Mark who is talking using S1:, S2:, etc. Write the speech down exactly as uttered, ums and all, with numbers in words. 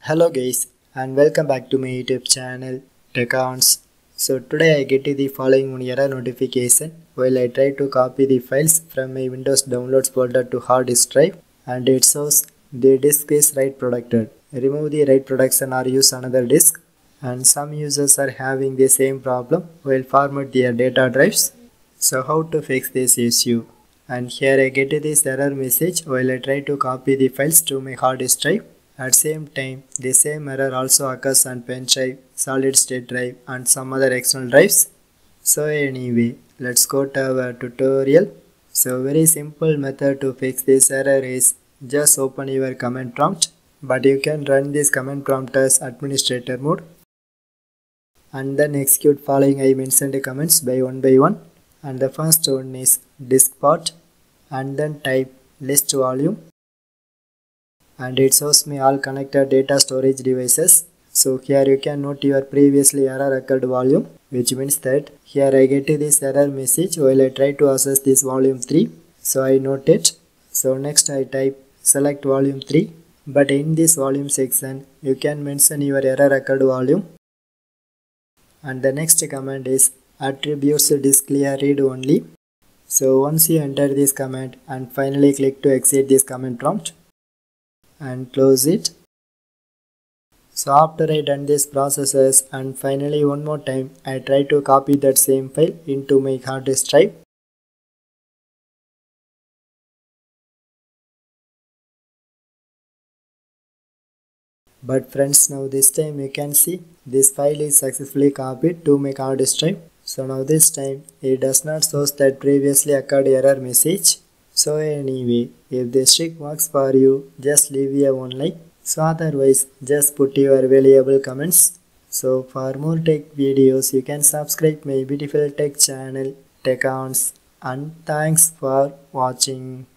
S1: Hello guys and welcome back to my YouTube channel TechOns. So today I get the following one error notification while I try to copy the files from my Windows downloads folder to hard disk drive, and it shows the disk is write protected. Remove the write protection or use another disk, and some users are having the same problem while format their data drives. So how to fix this issue? And here I get this error message while I try to copy the files to my hard disk drive. At same time, the same error also occurs on pen drive, solid state drive and some other external drives. So anyway, let's go to our tutorial. So very simple method to fix this error is just open your command prompt, but you can run this command prompt as administrator mode and then execute following I mentioned commands by one by one. And the first one is disk path, and then type list volume, and it shows me all connected data storage devices. So here you can note your previously error occurred volume, which means that here I get this error message while I try to access this volume three. So I note it. So next I type select volume three, but in this volume section you can mention your error occurred volume. And the next command is attributes disk clear read only. So once you enter this command and finally click to exit this command prompt and close it. So after I done this processes and finally one more time I try to copy that same file into my hard disk drive. But friends, now this time you can see this file is successfully copied to my hard disk drive. So now this time it does not show that previously occurred error message. So anyway, if this trick works for you, just leave a one like. So otherwise, just put your valuable comments. So for more tech videos, you can subscribe my beautiful tech channel TechOns, and thanks for watching.